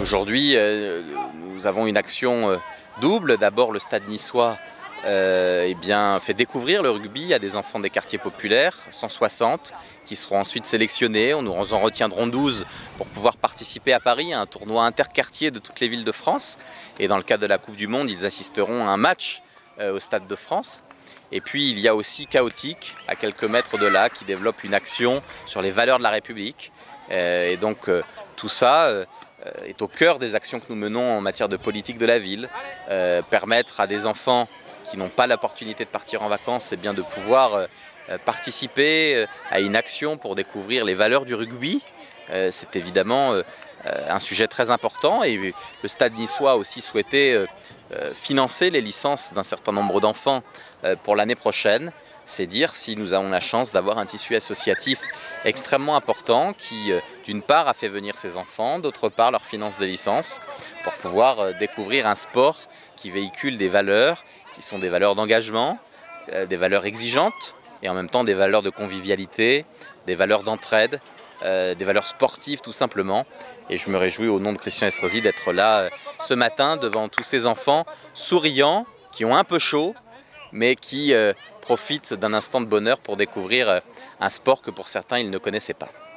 Aujourd'hui, nous avons une action double. D'abord, le Stade niçois fait découvrir le rugby à des enfants des quartiers populaires, 160, qui seront ensuite sélectionnés. Nous en retiendrons 12 pour pouvoir participer à Paris à un tournoi interquartier de toutes les villes de France. Et dans le cadre de la Coupe du Monde, ils assisteront à un match au Stade de France. Et puis il y a aussi Chaotique, à quelques mètres de là, qui développe une action sur les valeurs de la République. Et donc tout ça est au cœur des actions que nous menons en matière de politique de la ville. Permettre à des enfants qui n'ont pas l'opportunité de partir en vacances, c'est bien de pouvoir participer à une action pour découvrir les valeurs du rugby. C'est évidemment un sujet très important et le Stade niçois a aussi souhaité financer les licences d'un certain nombre d'enfants pour l'année prochaine. C'est dire si nous avons la chance d'avoir un tissu associatif extrêmement important qui, d'une part, a fait venir ces enfants, d'autre part, leur finance des licences pour pouvoir découvrir un sport qui véhicule des valeurs qui sont des valeurs d'engagement, des valeurs exigeantes et en même temps des valeurs de convivialité, des valeurs d'entraide, des valeurs sportives tout simplement. Et je me réjouis au nom de Christian Estrosi d'être là ce matin devant tous ces enfants souriants, qui ont un peu chaud, mais qui profitent d'un instant de bonheur pour découvrir un sport que pour certains ils ne connaissaient pas.